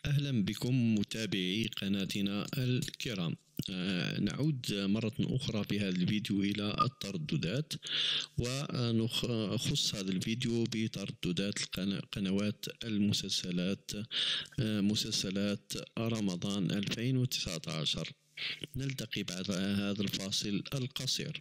أهلا بكم متابعي قناتنا الكرام. نعود مرة أخرى في هذا الفيديو إلى الترددات، ونخص هذا الفيديو بترددات قنوات المسلسلات، مسلسلات رمضان 2019. نلتقي بعد هذا الفاصل القصير.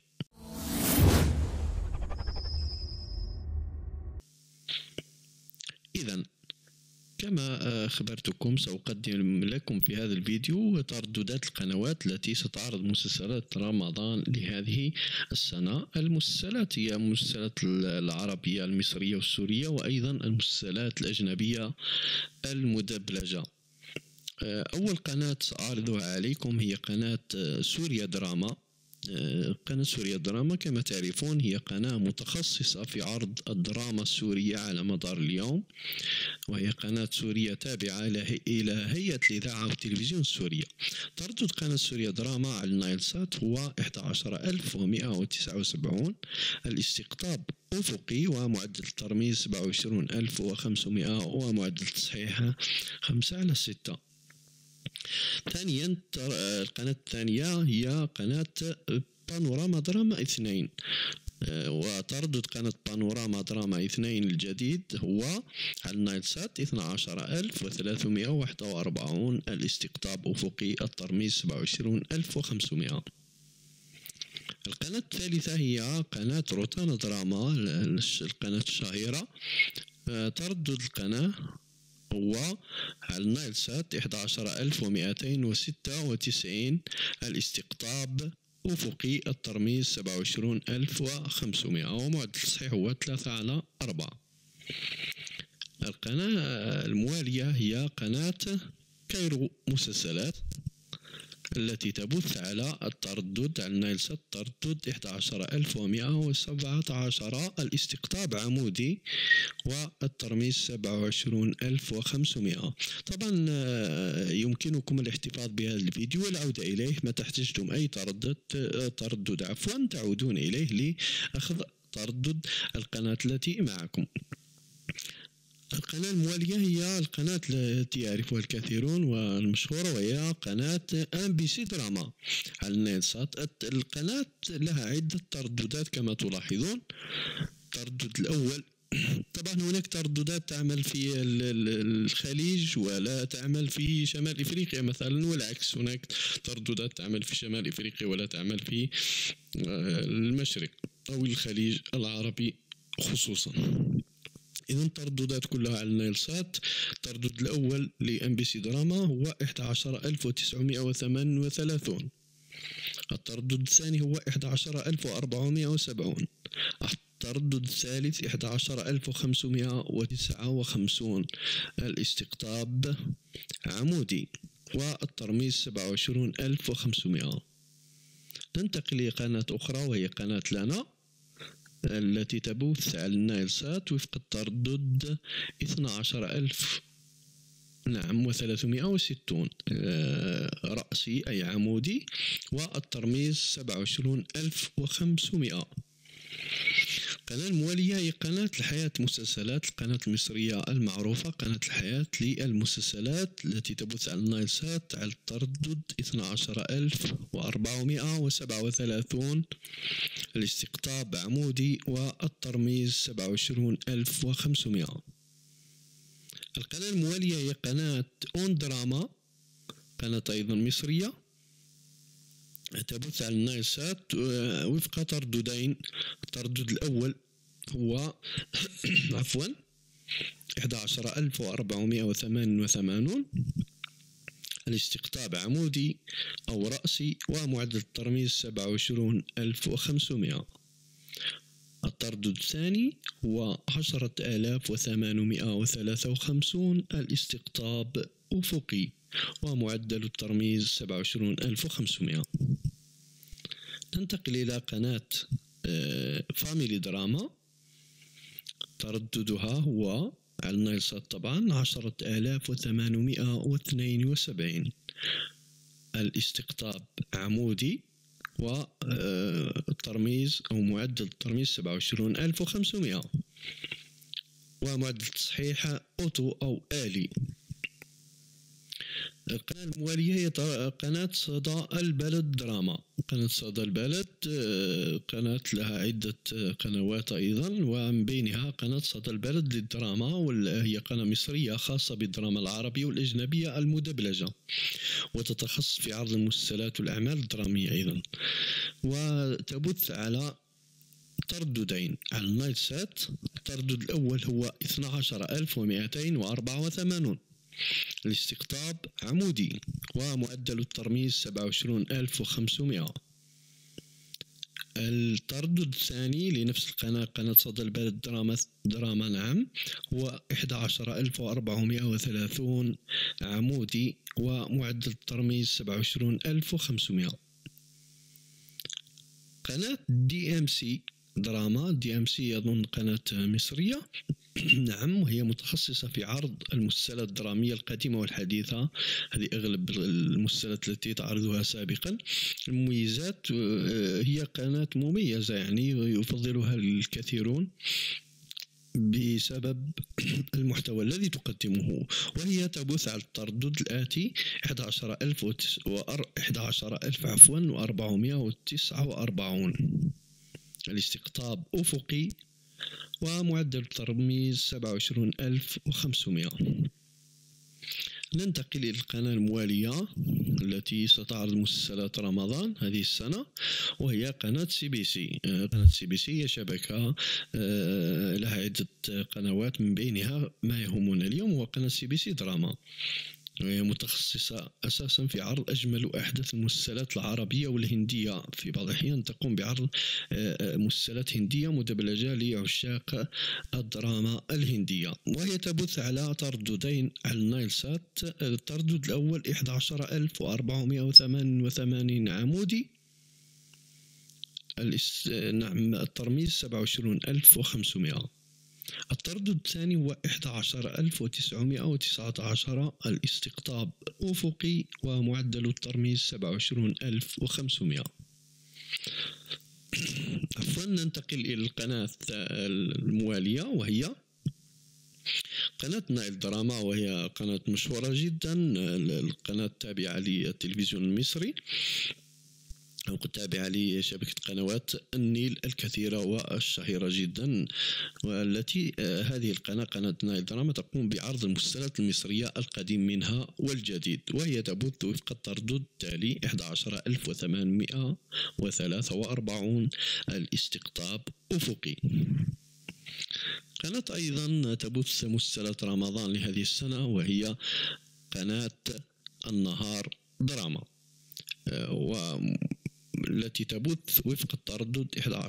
إذن كما أخبرتكم سأقدم لكم في هذا الفيديو ترددات القنوات التي ستعرض مسلسلات رمضان لهذه السنة. المسلسلات هي المسلسلات العربية المصرية والسورية، وأيضا المسلسلات الأجنبية المدبلجة. أول قناة سأعرضها عليكم هي قناة سوريا دراما. قناة سوريا دراما كما تعرفون هي قناة متخصصة في عرض الدراما السورية على مدار اليوم، وهي قناة سورية تابعة إلى هيئة الإذاعة والتلفزيون السورية. تردد قناة سوريا دراما على النايل سات هو 11179. الاستقطاب أفقي ومعدل الترميز 27500، ومعدل التصحيح 5/6. ثانيا القناة الثانية هي قناة بانوراما دراما 2، وتردد قناة بانوراما دراما 2 الجديد هو على النايل سات 12341. الاستقطاب أفقي، الترميز 27500. القناة الثالثة هي قناة روتانا دراما، القناة الشهيرة. تردد القناة هو على النايل سات 11296. الاستقطاب أفقي، الترميز 27500، ومعدل التصحيح هو 3/4. القناة الموالية هي قناة كايرو مسلسلات، التي تبث على التردد على النايل سات تردد 11117. الاستقطاب عمودي، والترميز 27500. طبعا يمكنكم الاحتفاظ بهذا الفيديو والعودة إليه متى احتجتم أي تردد تعودون إليه لأخذ تردد القناة التي معكم. القناة الموالية هي القناة التي يعرفها الكثيرون والمشهورة، وهي قناة MBC دراما على النايل سات. القناة لها عدة ترددات كما تلاحظون. التردد الأول، طبعا هناك ترددات تعمل في الخليج ولا تعمل في شمال إفريقيا مثلا، والعكس، هناك ترددات تعمل في شمال إفريقيا ولا تعمل في المشرق أو الخليج العربي خصوصا. إذن الترددات كلها على النايل سات. التردد الأول لMBC دراما هو 11938. التردد الثاني هو 11470. التردد الثالث 11559. الاستقطاب عمودي، والترميز 27500. ننتقل لقناة أخرى وهي قناة لنا، التي تبث على النايل سات وفق التردد 12360 رأسي أي عمودي، والترميز 27500. القناة الموالية هي قناة الحياة مسلسلات، القناة المصرية المعروفة قناة الحياة للمسلسلات، التي تبث على النايل سات على التردد 12437. الاستقطاب عمودي، والترميز 27500. القناة الموالية هي قناة أون دراما، قناة أيضا مصرية تبث على النايل سات وفق ترددين. التردد الأول هو 11488. الاستقطاب عمودي أو رأسي، ومعدل الترميز 27500. التردد الثاني هو 10853. الاستقطاب أفقي، ومعدل الترميز 27500. ننتقل إلى قناة فاميلي دراما. ترددها هو على النايل سات طبعا 10872. الاستقطاب عمودي، والترميز أو معدل الترميز 27500، ومعدل التصحيح أوتو أو آلي. القناة الموالية هي قناة صدى البلد دراما. قناة صدى البلد قناة لها عدة قنوات أيضا، ومن بينها قناة صدى البلد للدراما، وهي قناة مصرية خاصة بالدراما العربية والأجنبية المدبلجة، وتتخصص في عرض المسلسلات والأعمال الدرامية أيضا، وتبث على ترددين على النايل سات. التردد الأول هو 12284 الاستقطاب عمودي، ومعدل الترميز 27500. التردد الثاني لنفس القناة، قناة صدى البلد دراما نعم، هو 11430 عمودي، ومعدل الترميز 27500. قناة DMC دراما، DMC يظن قناة مصرية نعم، وهي متخصصة في عرض المسلسلات الدرامية القديمة والحديثة. هذه أغلب المسلسلات التي تعرضها سابقا. المميزات، هي قناة مميزة يعني يفضلها الكثيرون بسبب المحتوى الذي تقدمه، وهي تبث على التردد الآتي 11449 الاستقطاب أفقي، ومعدل الترميز 27500. ننتقل إلى القناة الموالية التي ستعرض مسلسلات رمضان هذه السنة، وهي قناة CBC. قناة CBC هي شبكة لها عدة قنوات، من بينها ما يهمنا اليوم هو قناة CBC دراما، وهي متخصصة أساسا في عرض أجمل وأحدث المسلسلات العربية والهندية. في بعض الأحيان تقوم بعرض مسلسلات هندية مدبلجة لعشاق الدراما الهندية، وهي تبث على ترددين على النايل سات. التردد الأول 11488 عمودي، نعم الترميز 27500. التردد الثاني هو 11919 الاستقطاب أفقي، ومعدل الترميز 27500. عفوا، ننتقل إلى القناة الموالية وهي قناة نايل دراما، وهي قناة مشهورة جدا، القناة التابعة للتلفزيون المصري، أو تابعة لشبكة قنوات النيل الكثيرة والشهيرة جدا، والتي هذه القناة قناة نايل دراما تقوم بعرض المسلسلات المصرية القديم منها والجديد، وهي تبث وفق التردد التالي 11843 الاستقطاب أفقي. قناة أيضا تبث مسلسلات رمضان لهذه السنة، وهي قناة النهار دراما، التي تبث وفق التردد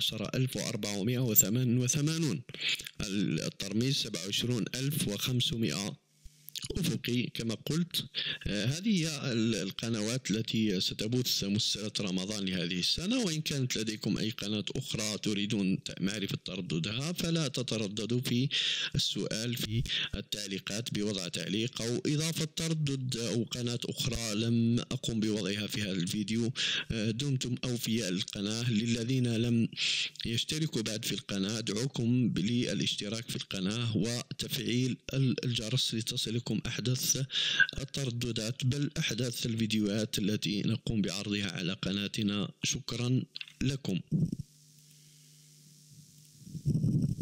11488 الترميز 27500 أفقي كما قلت. هذه هي القنوات التي ستبث مسلسلات رمضان لهذه السنة، وإن كانت لديكم أي قناة أخرى تريدون معرفة ترددها فلا تترددوا في السؤال في التعليقات بوضع تعليق أو إضافة تردد أو قناة أخرى لم أقم بوضعها في هذا الفيديو. دمتم أوفياء القناة. للذين لم يشتركوا بعد في القناة أدعوكم للاشتراك في القناة وتفعيل الجرس لتصلكم أحدث الترددات، بل أحدث الفيديوهات التي نقوم بعرضها على قناتنا. شكرا لكم.